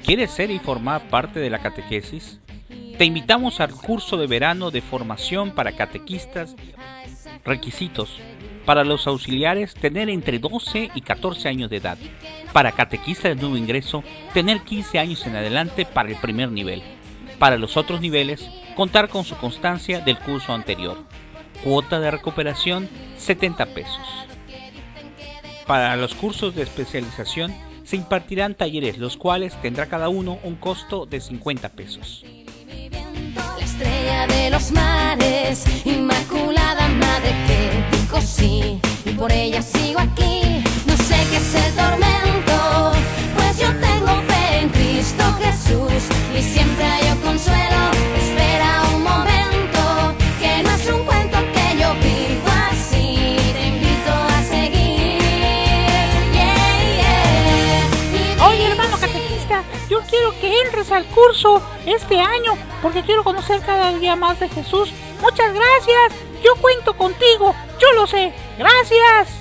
¿Quieres ser y formar parte de la catequesis? Te invitamos al curso de verano de formación para catequistas. Requisitos: para los auxiliares, tener entre 12 y 14 años de edad. Para catequistas de nuevo ingreso, tener 15 años en adelante para el primer nivel. Para los otros niveles, contar con su constancia del curso anterior. Cuota de recuperación, 70 pesos. Para los cursos de especialización, se impartirán talleres, los cuales tendrá cada uno un costo de 50 pesos. La estrella de los mares, Inmaculada Madre, que dijo sí, y por ella sigo aquí. No sé qué es el tormento, pues yo tengo fe en Cristo Jesús, y siempre hallo consuelo. Espera un momento, que no es un cuento que yo vivo así. Te invito a seguir, Oye, hermano catequista, yo quiero que entres al curso este año, porque quiero conocer cada día más de Jesús. Muchas gracias, yo cuento contigo, yo lo sé. Gracias.